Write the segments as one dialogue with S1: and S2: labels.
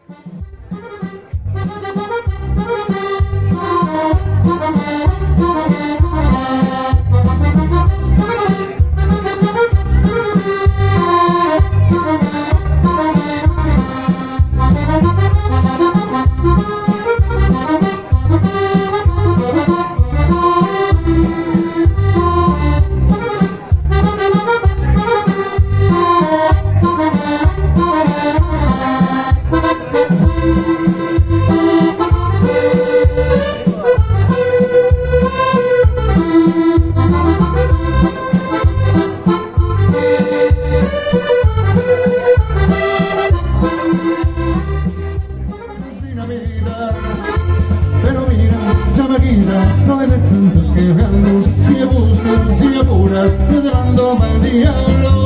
S1: Pero mira, chamaquita, no eres tantos quebrados. Si me buscas, si me apuras, yo te mando pa'l diablo.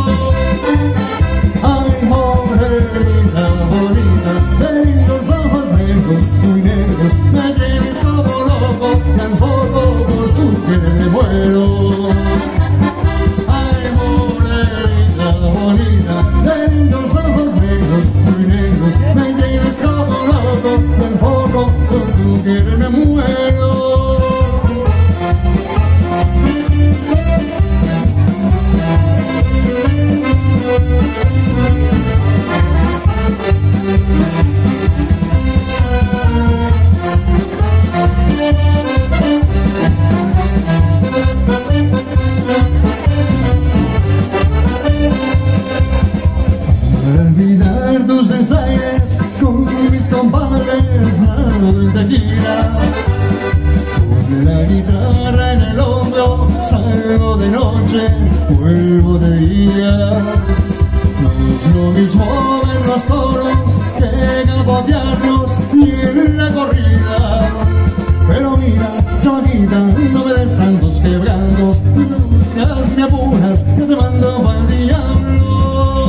S1: Ay, morenita bonita, de lindos ojos negros, muy negros, me tienes como loco, tampoco por tu querer me muero. Ay, morenita bonita, de lindos ojos negros, muy negros, me tienes como loco, tampoco por tu querer me muero. Olvidar tus desaires con mis compadres, nado en tequila. Con la guitarra en el hombro, salgo de noche, vuelvo de día. No es lo mismo ver los toros que capotearlos y en la corrida. Pero mira, chamaquita, no me des tantos quebrantos, me buscas, me apuras, yo te mando pa'l diablo.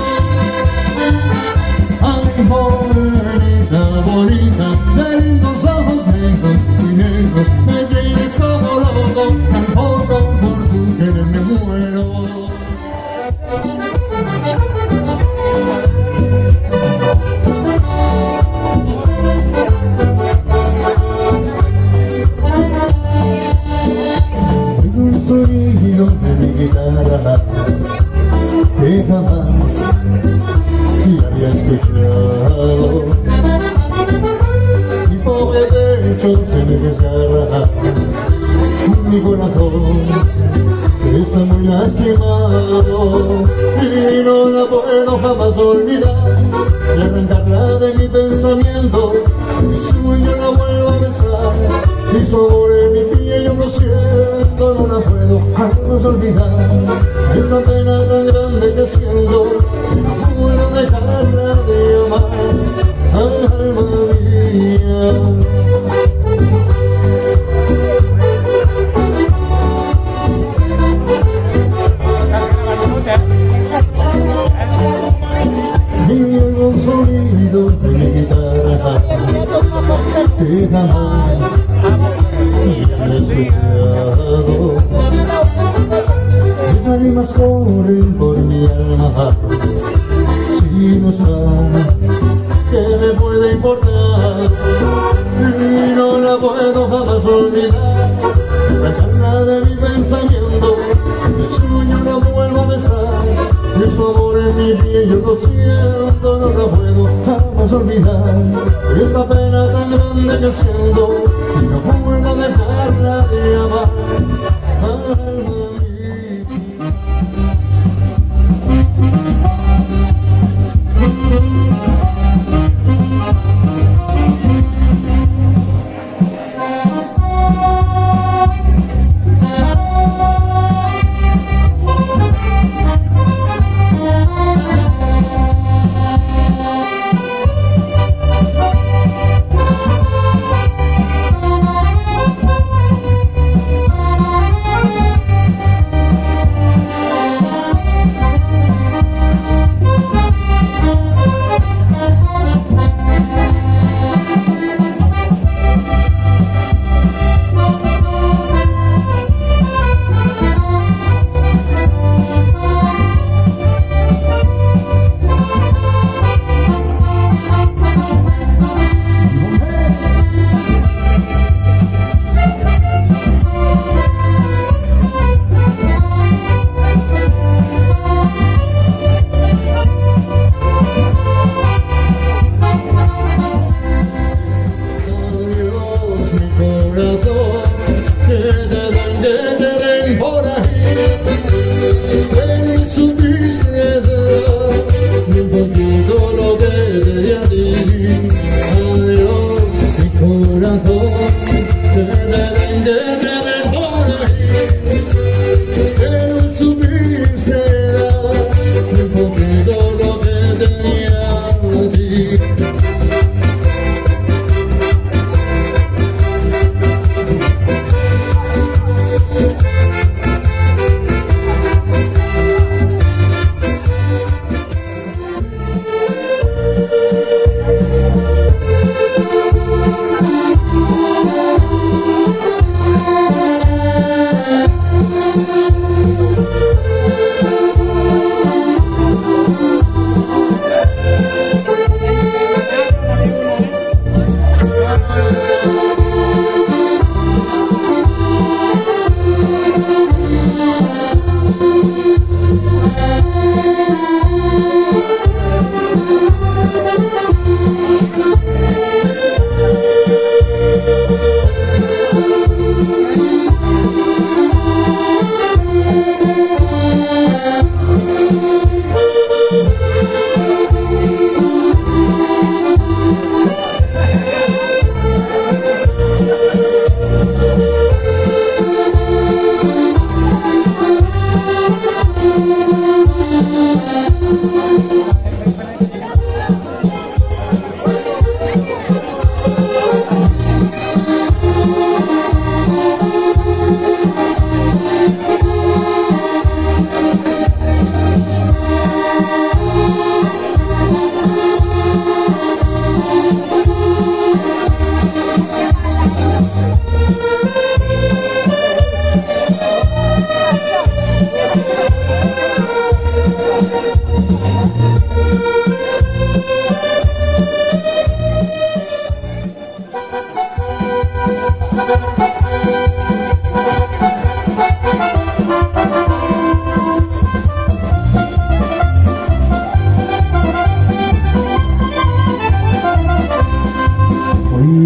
S1: Ay, morenita bonita, de lindos ojos negros, muy negros, me tienes como loco, tampoco por tu querer me muero. Oigo el sonido de mi guitarra, que jamás había escuchado. Mi pobre pecho se me desgarra, mi corazón está muy lastimado y no la puedo jamás olvidar y arrancarla de mi pensamiento. Mi sueño la vuelvo a besar y sobre mi piel yo lo siento, no la puedo jamás olvidar. Esta pena tan grande que siento, no puedo dejarla de amar, alma mía. Y el sonido de mi guitarra, que jamás había escuchado. Mis lágrimas corren por mi alma. Si no estás, ¿qué me puede importar? Y no la puedo jamás olvidar, sacarla de mi pensamiento. Mi sueño la vuelvo a besar, y su amor en mi piel yo lo siento, no la puedo jamás olvidar. Esta pena tan grande que siento, y no puedo dejarla de amar, alma mía.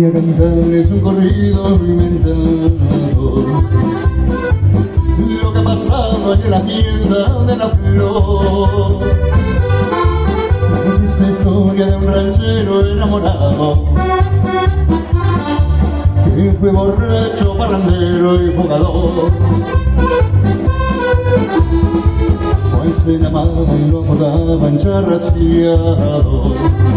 S1: y a cantarles un corrido inventado lo que ha pasado allí en la tienda de la flor. Esta historia de un ranchero enamorado que fue borracho, parrandero y jugador. Pues se llamaba y lo apodaban Charrasqueado,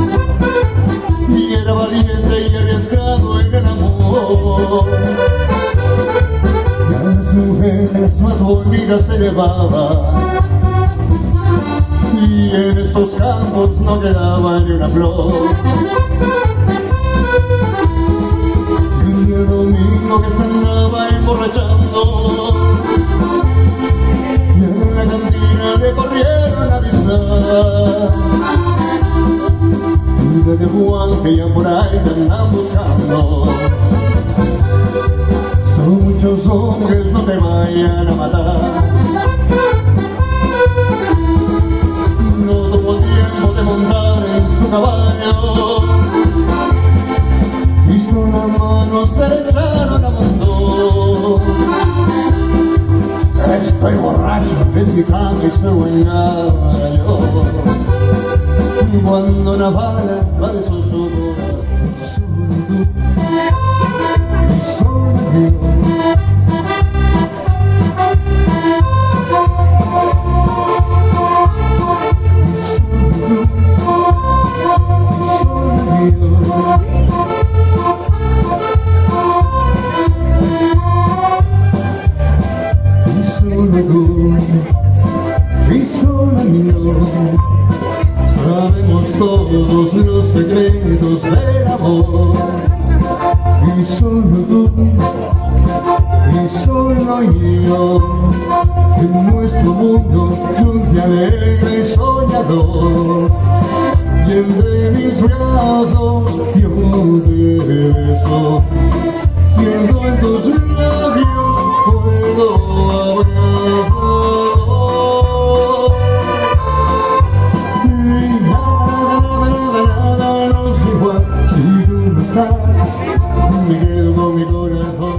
S1: y era valiente y arriesgado en el amor. Y a las mujeres más bonitas se llevaba, y en esos campos no quedaba ni una flor. Y un día domingo que se andaba emborrachando, y en la cantina le corrieron a avisar. Mira de Juan que ya por ahí te andan buscando. Son muchos hombres, no te vayan a matar. No tuvo tiempo de montar en su caballo, visto la mano se le echaron a montón. Estoy borracho, es mi cama y soy buen gallo. Cuando una bala va de zozobra, solo tú y solo yo. Y solo yo, sabemos todos los secretos del amor. Y solo tú, y solo yo, en nuestro mundo dulce, alegre y soñador. Y entre mis brazos yo te beso, siendo en tus labios fuego abrazado. Nada nos igual si tú no estás, me quedo con mi corazón.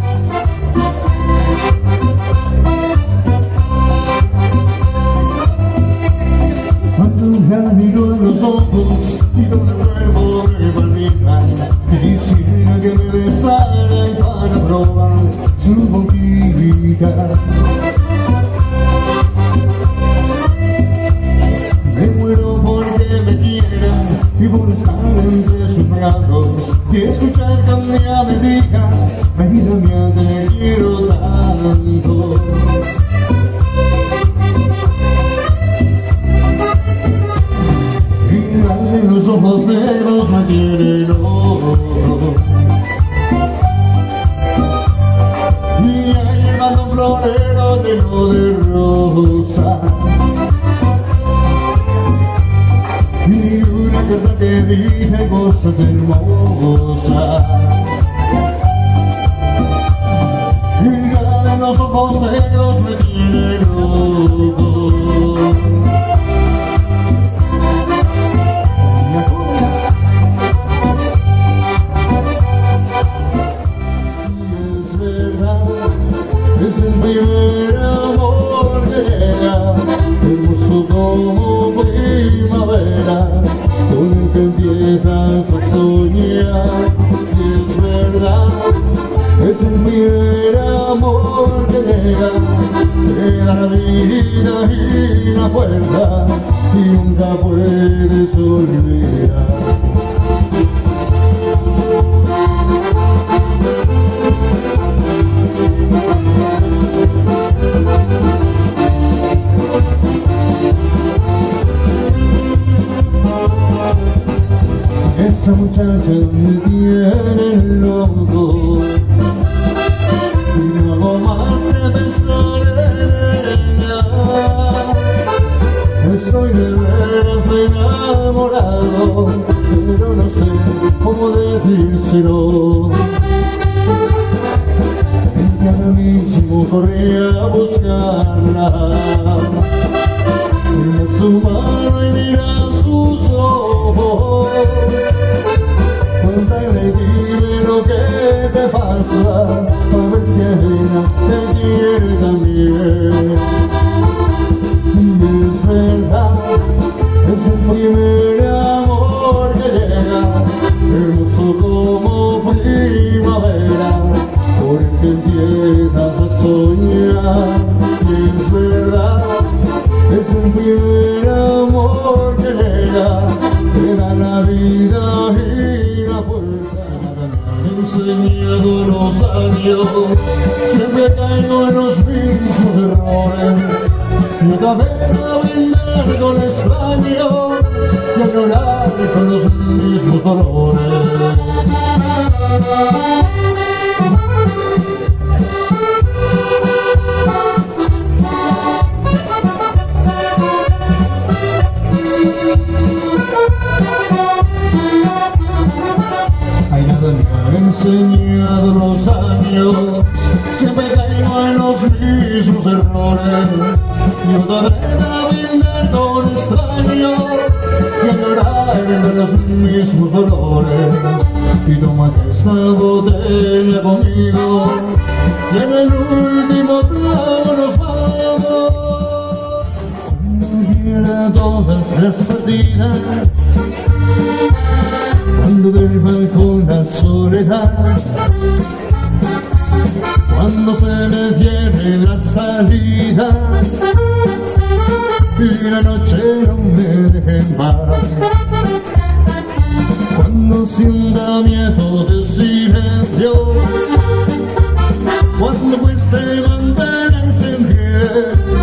S1: Cuando me miro en los ojos y todo el cuerpo me palpita, quisiera que me besara y para probar su boquita. Me muero porque me quiera y por estar entre sus brazos y escuchar que un día me diga: vida mía, te quiero tanto. Y los ojos negros me quieren oro, y ahí llevando un florero lleno de rosas, y una carta que dije cosas hermosas. Y cada de los ojos negros me tiene loco. Y es verdad, es el primer amor que llega, hermoso como primavera, con el que empiezas a soñar. Y es verdad, es el primer amor que llega, te da la vida y la fuerza, y nunca puedes olvidar. Esa muchacha me tiene loco, y no hago más que pensar en ella. Estoy de veras enamorado, pero no sé cómo decírselo. Y ahora mismo corrí a buscarla, mira su mano y mira sus ojos. Cuando le di pasa, a ver si ella te quiere también. Y es verdad, es el primer amor que llega, hermoso como primavera, porque empiezas a soñar. Y es verdad, es el primer amor que llega, te da la vida y la fuerza. Me han enseñado los años, siempre caigo en los mismos errores, y otra vez a brindar con extraños y a llorar con los mismos dolores. Me han enseñado los años, siempre caigo en los mismos errores, y otra vez a brindar con extraños y a llorar de los mismos dolores. Y tómate esta botella conmigo, y en el último trago nos vamos. Cuando quiera todas las partidas, cuando duerma con la soledad, cuando se me cierren las salidas y la noche no me deje en paz, cuando sienta miedo del silencio, cuando cueste mantenerse en pie,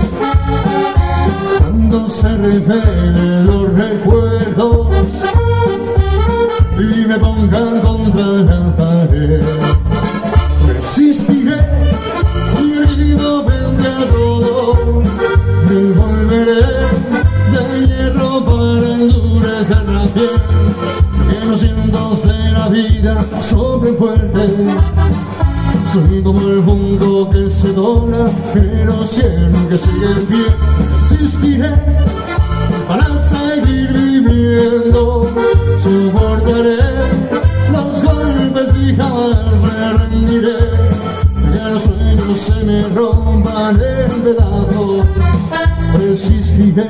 S1: cuando se revelen los recuerdos y me pongan contra la pared, resistiré y herido frente a todo, me volveré de hierro para endurecer la piel, que los vientos de la vida soplen fuerte. Soy como el mundo que se dobla, pero siempre sigue en pie. Resistiré para seguir viviendo, soportaré los golpes y jamás me rendiré, que los sueños se me rompan en pedazos. Resistiré,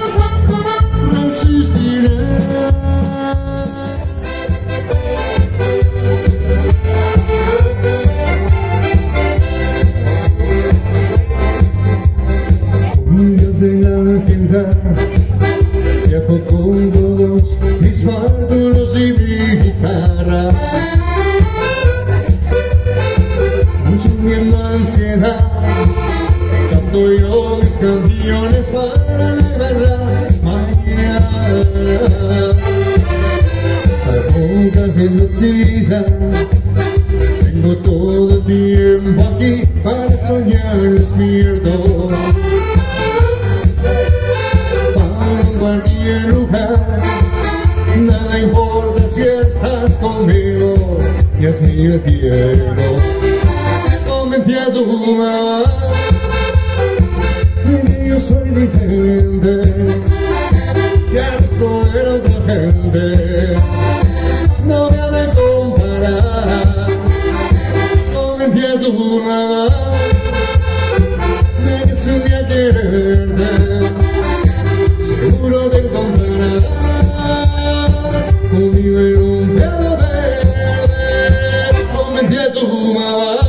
S1: resistiré. De la ciudad viajo con todos mis bártulos y mi guitarra, consumiendo ansiedad, canto yo mis canciones para alegrar la mañana. A poca velocidad tengo todo el tiempo aquí para soñar despierto. Cualquier lugar, nada importa si estás conmigo y es mi cielo. Convencí a tu mamá de que yo soy diferente, que esto era otra gente, no me ha de comparar. Convencí a tu mamá de que es un día quererte, seguro te encontrarás conmigo en un prado verde. Convencí a tu mamá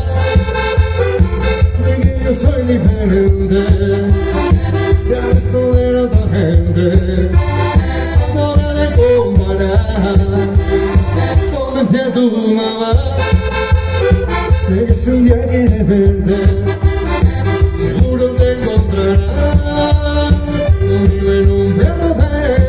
S1: de que yo soy diferente, ya esto de otra gente, no me ha de comparar. Convencí a tu mamá de que si un día quieres verte, seguro te encontrarás conmigo en un prado verde.